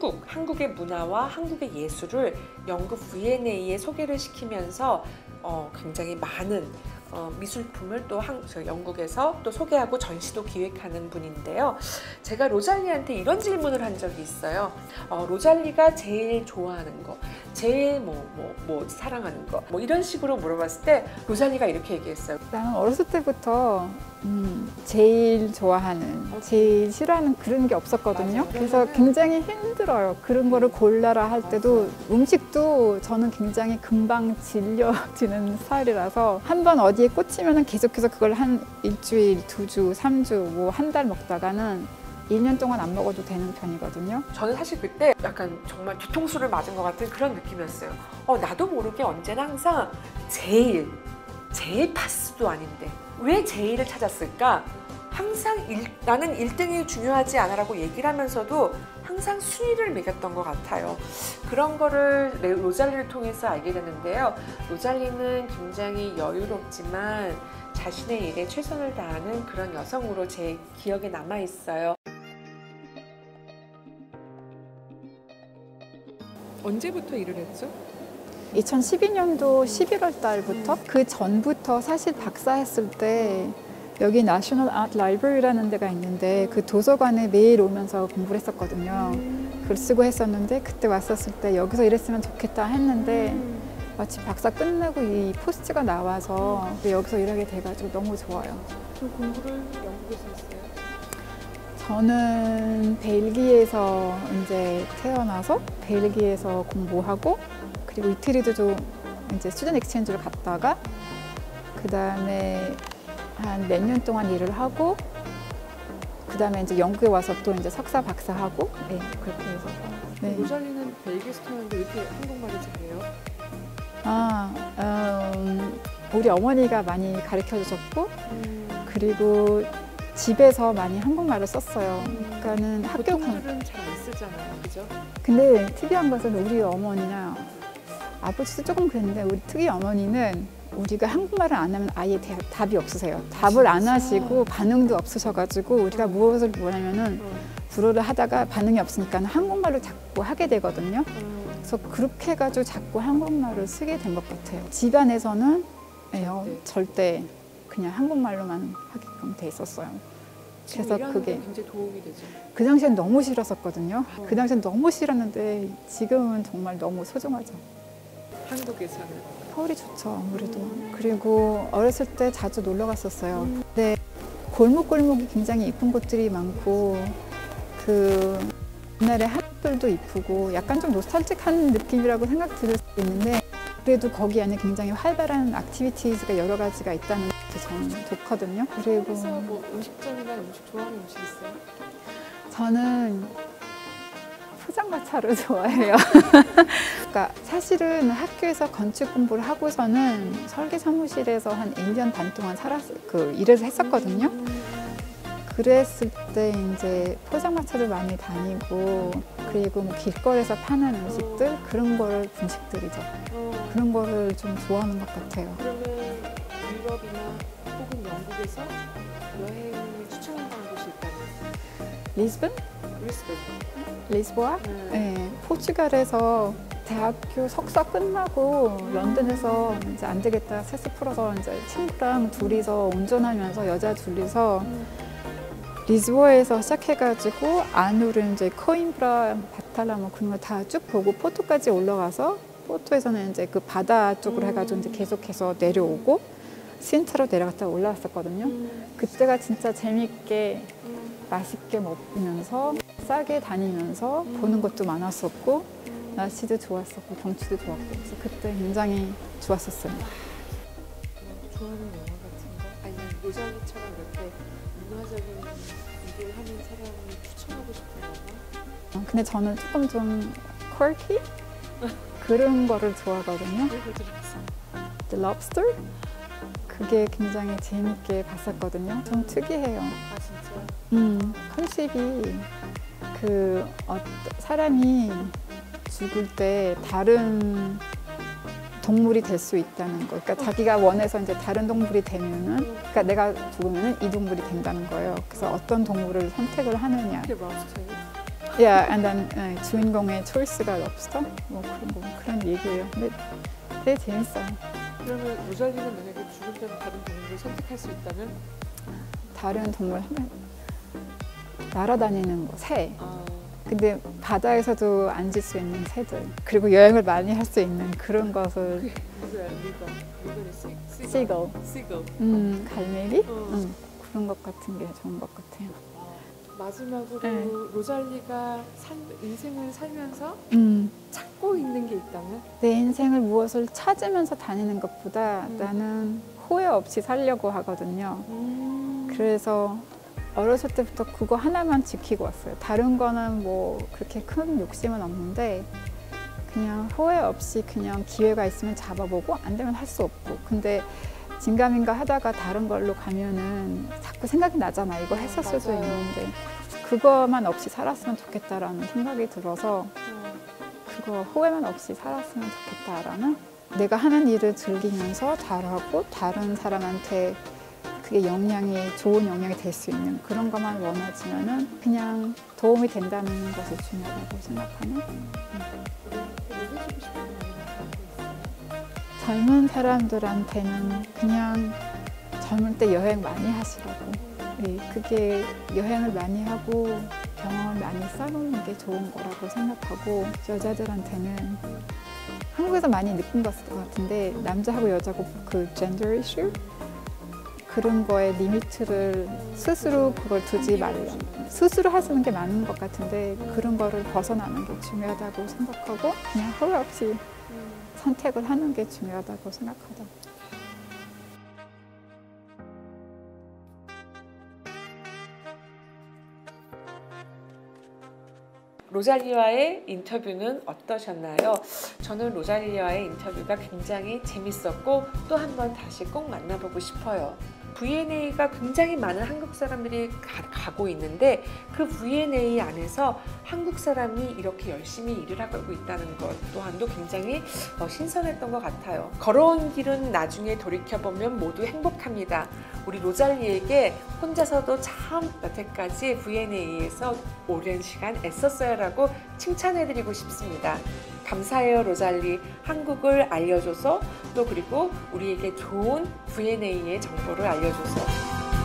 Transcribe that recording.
한국의 문화와 한국의 예술을 영국 V&A에 소개를 시키면서 굉장히 많은 미술품을 또 영국에서 또 소개하고 전시도 기획하는 분인데요. 제가 로잘리한테 이런 질문을 한 적이 있어요. 로잘리가 제일 좋아하는 거, 제일 뭐 사랑하는 거, 뭐 이런 식으로 물어봤을 때 로잘리가 이렇게 얘기했어요. 나는 어렸을 때부터 제일 좋아하는, 제일 싫어하는 그런 게 없었거든요. 맞아요. 그래서 굉장히 힘들어요. 그런 거를 골라라 할 때도. 음식도 저는 굉장히 금방 질려지는 스타일이라서 한번 어디에 꽂히면 계속해서 그걸 한 일주일, 2주, 3주, 뭐 한 달 먹다가는 1년 동안 안 먹어도 되는 편이거든요. 저는 사실 그때 약간 정말 뒤통수를 맞은 것 같은 그런 느낌이었어요. 나도 모르게 언제나 항상 제일 파스도 아닌데 왜 제일을 찾았을까? 항상 나는 1등이 중요하지 않아라고 얘기를 하면서도 항상 순위를 매겼던 것 같아요. 그런 거를 로잘리를 통해서 알게 되는데요. 로잘리는 굉장히 여유롭지만 자신의 일에 최선을 다하는 그런 여성으로 제 기억에 남아 있어요. 언제부터 일을 했죠? 2012년도 11월 달부터 그 전부터 사실 박사했을 때 여기 내셔널 아트 라이브러리라는 데가 있는데 그 도서관에 매일 오면서 공부를 했었거든요. 글 쓰고 했었는데 그때 왔었을 때 여기서 일했으면 좋겠다 했는데 마치 박사 끝내고 이 포스트가 나와서 여기서 일하게 돼가지고 너무 좋아요. 그 공부를 영국에서 했어요? 저는 벨기에에서 이제 태어나서 벨기에에서 공부하고 그리고 이태리도 좀 이제 스튜던트 엑스체인지를 갔다가 그 다음에 한 몇 년 동안 일을 하고 그 다음에 이제 영국에 와서 또 이제 석사 박사하고 네, 그렇게 해서. 네. 로잘리는 벨기에에서 태어났는데 왜 이렇게 한국말을 잘해요? 우리 어머니가 많이 가르쳐 주셨고 그리고 집에서 많이 한국말을 썼어요. 그러니까는 학교 보통들은 잘 안 쓰잖아요, 그죠? 근데 특이한 것은 우리 어머니나 아버지도 조금 그랬는데 우리 특이 어머니는 우리가 한국말을 안 하면 아예 답이 없으세요. 답을 안 하시고 반응도 없으셔가지고 우리가 무엇을 뭐냐면은 불어를 하다가 반응이 없으니까 한국말을 자꾸 하게 되거든요. 그래서 그렇게 해가지고 자꾸 한국말을 쓰게 된 것 같아요. 집안에서는 절대 그냥 한국말로만 하게끔 돼 있었어요. 그래서 그게 굉장히 도움이 되죠. 그 당시엔 너무 싫었었거든요. 그 당시엔 너무 싫었는데 지금은 정말 너무 소중하죠. 한국에서는? 서울이 좋죠, 아무래도. 그리고 어렸을 때 자주 놀러 갔었어요. 근데 골목골목이 굉장히 이쁜 곳들이 많고 그 옛날에 한옥들도 이쁘고 약간 좀 노스탈직한 느낌이라고 생각 들을 수 있는데 그래도 거기 안에 굉장히 활발한 액티비티즈가 여러 가지가 있다는 게 저는 좋거든요. 그리고 그래서 뭐 음식점이나 음식 좋아하는 음식 있어요? 저는 포장마차를 좋아해요. 그러니까 사실은 학교에서 건축 공부를 하고서는 설계 사무실에서 한 1년 반 동안 일을 했었거든요. 그랬을 때 이제 포장마차를 많이 다니고 그리고 뭐 길거리에서 파는 음식들 그런 거를 분식들이죠. 그런 거를 좀 좋아하는 것 같아요. 그러면 유럽이나 혹은 영국에서 여행을 추천한다는 곳이 있다면? 리스본? 리스보아? 네. 포르투갈에서 대학교 석사 끝나고 런던에서 이제 안 되겠다 스트레스 풀어서 이제 친구랑 둘이서 운전하면서 여자 둘이서 리스보아에서 시작해가지고 안으로 이제 코임브라, 바탈라 뭐 그런 거 다 쭉 보고 포토까지 올라가서 포토에서는 이제 그 바다 쪽으로 해가지고 이제 계속해서 내려오고 시엔타로 내려갔다 올라왔었거든요. 그때가 진짜 재밌게 맛있게 먹으면서 싸게 다니면서 보는 것도 많았었고 날씨도 좋았었고 경치도 좋았고 그래서 그때 굉장히 좋았었어요. 좋아하는 영화 같은 거? 아니면 로잘리처럼 이렇게 문화적인 일을 하는 사람을 추천하고 싶은 영화? 근데 저는 조금 좀 quirky? 그런 거를 좋아하거든요. The Lobster? 그게 굉장히 재밌게 봤었거든요. 좀 특이해요. 아 진짜요? 컨셉이 사람이 죽을 때 다른 동물이 될 수 있다는 거. 그러니까 자기가 원해서 이제 다른 동물이 되면은, 그러니까 내가 죽으면은 이 동물이 된다는 거예요. 그래서 어떤 동물을 선택을 하느냐. 그게 랍스터예요? Yeah, and then 주인공의 초이스가 없어? 뭐 그런 얘기예요. 근데 되게 재밌어요. 그러면 로잘리는 만약에 죽을 때 다른 동물을 선택할 수 있다면? 다른 동물 하면 날아다니는 거, 새. 아, 근데 바다에서도 앉을 수 있는 새들. 그리고 여행을 많이 할 수 있는 그런 것을. 리건, 시글. 갈매기? 그런 것 같은 게 좋은 것 같아요. 마지막으로 네. 로잘리가 인생을 살면서 찾고 있는 게 있다면? 내 인생을 무엇을 찾으면서 다니는 것보다 나는 후회 없이 살려고 하거든요. 그래서 어렸을 때부터 그거 하나만 지키고 왔어요. 다른 거는 뭐 그렇게 큰 욕심은 없는데 그냥 후회 없이 그냥 기회가 있으면 잡아보고 안 되면 할 수 없고. 근데 진감인가 하다가 다른 걸로 가면은 자꾸 생각이 나잖아. 이거 했었을 수 있는데 그거만 없이 살았으면 좋겠다라는 생각이 들어서 그거 후회만 없이 살았으면 좋겠다라는, 내가 하는 일을 즐기면서 잘하고 다른 사람한테 그게 좋은 영향이 될 수 있는 그런 것만 원하지만은 그냥 도움이 된다는 것이 중요하다고 생각하는. 젊은 사람들한테는 그냥 젊을 때 여행 많이 하시라고. 그게 여행을 많이 하고 경험을 많이 쌓는 게 좋은 거라고 생각하고, 여자들한테는 한국에서 많이 느낀 것 같은데 남자하고 여자고 그 젠더 이슈? 그런 거에 리미트를 스스로 그걸 두지 말라. 스스로 하시는 게 맞는 것 같은데 그런 거를 벗어나는 게 중요하다고 생각하고 그냥 후회 없이 선택을 하는 게 중요하다고 생각하다. 로잘리와의 인터뷰는 어떠셨나요? 저는 로잘리와의 인터뷰가 굉장히 재밌었고 또 한 번 다시 꼭 만나보고 싶어요. V&A가 굉장히 많은 한국 사람들이 가고 있는데 그 V&A 안에서 한국 사람이 이렇게 열심히 일을 하고 있다는 것 또한도 굉장히 신선했던 것 같아요. 걸어온 길은 나중에 돌이켜보면 모두 행복합니다. 우리 로잘리에게 혼자서도 참 여태까지 V&A에서 오랜 시간 애썼어요 라고 칭찬해드리고 싶습니다. 감사해요 로잘리. 한국을 알려줘서 또 그리고 우리에게 좋은 V&A의 정보를 알려줘서.